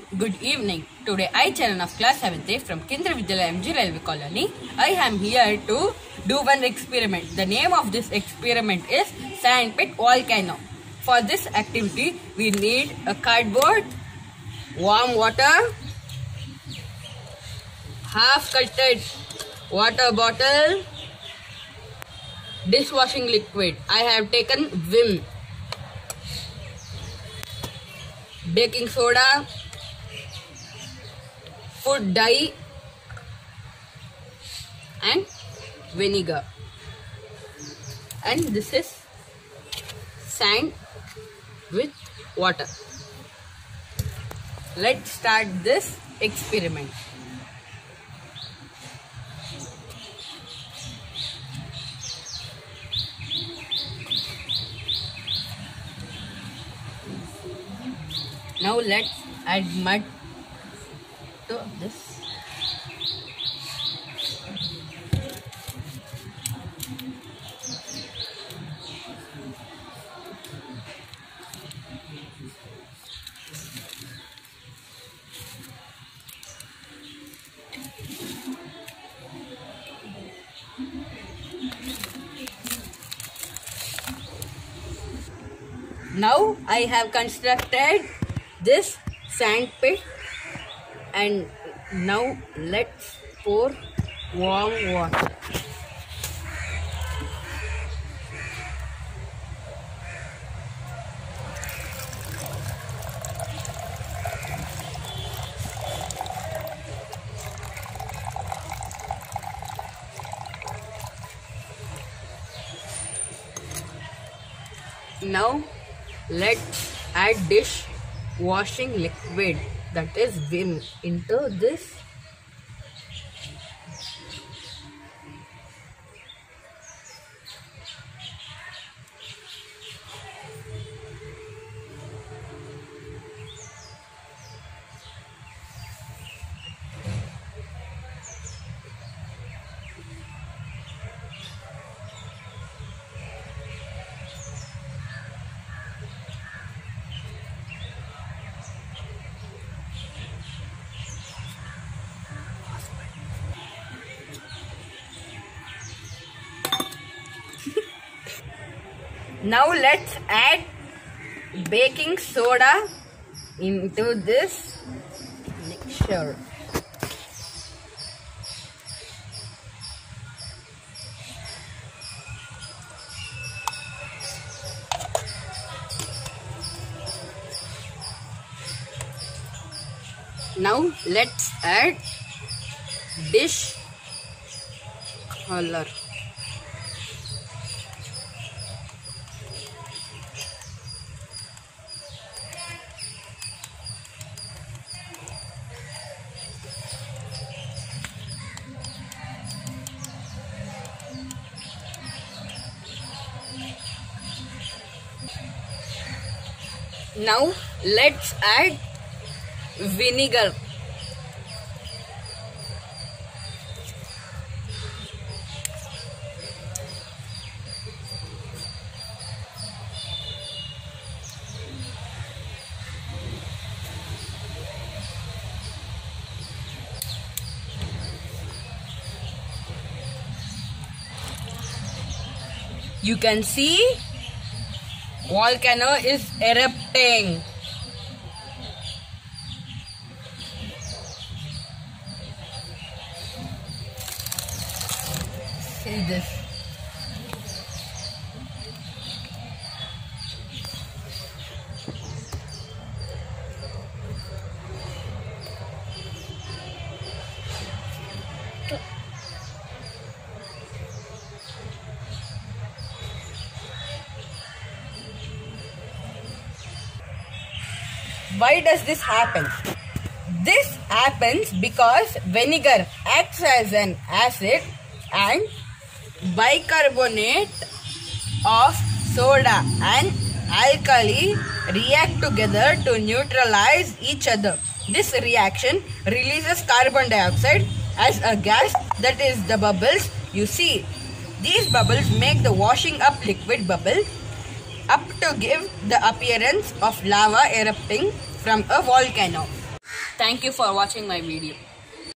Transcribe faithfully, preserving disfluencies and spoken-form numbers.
Good evening. Today I, Charan of class seventh A from Kendra Vidyalaya M G Railway Colony, I am here to do one experiment. The name of this experiment is Sandpit Volcano. For this activity, we need a cardboard, warm water, half cultured water bottle, dishwashing liquid. I have taken Vim, baking soda, food dye and vinegar, and this is sand with water. Let's start this experiment. Now let's add mud to this. Now I have constructed this sand pit, and now let's pour warm water. Now let's add dish washing liquid, that is Vim, into this. Now let's add baking soda into this mixture. Now let's add dish color. Now let's add vinegar. You can see volcano is erupting. See this. Why does this happen? This happens because vinegar acts as an acid and bicarbonate of soda and alkali react together to neutralize each other. This reaction releases carbon dioxide as a gas, that is the bubbles you see. These bubbles make the washing up liquid bubble up to give the appearance of lava erupting from a volcano. Thank you for watching my video.